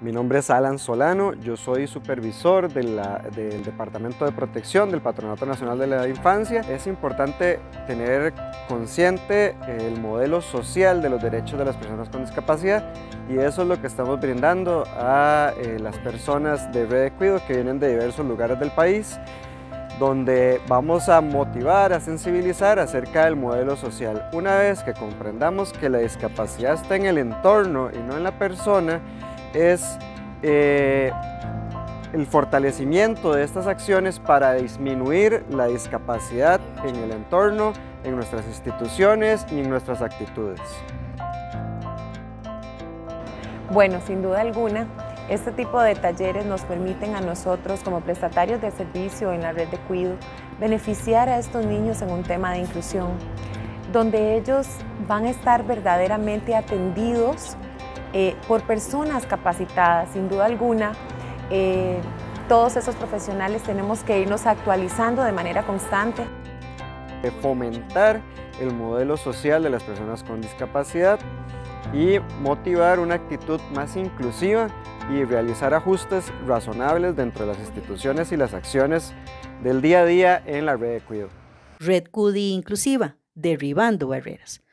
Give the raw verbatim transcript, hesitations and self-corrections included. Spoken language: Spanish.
Mi nombre es Alan Solano, yo soy supervisor de la, del Departamento de Protección del Patronato Nacional de la Infancia. Es importante tener consciente el modelo social de los derechos de las personas con discapacidad y eso es lo que estamos brindando a eh, las personas de Red Cuido que vienen de diversos lugares del país, donde vamos a motivar, a sensibilizar acerca del modelo social. Una vez que comprendamos que la discapacidad está en el entorno y no en la persona, es eh, el fortalecimiento de estas acciones para disminuir la discapacidad en el entorno, en nuestras instituciones y en nuestras actitudes. Bueno, sin duda alguna, este tipo de talleres nos permiten a nosotros, como prestatarios de servicio en la red de cuido, beneficiar a estos niños en un tema de inclusión, donde ellos van a estar verdaderamente atendidos eh, por personas capacitadas. Sin duda alguna, eh, todos esos profesionales tenemos que irnos actualizando de manera constante. Fomentar el modelo social de las personas con discapacidad y motivar una actitud más inclusiva y realizar ajustes razonables dentro de las instituciones y las acciones del día a día en la red de cuido. Red Cudi Inclusiva, derribando barreras.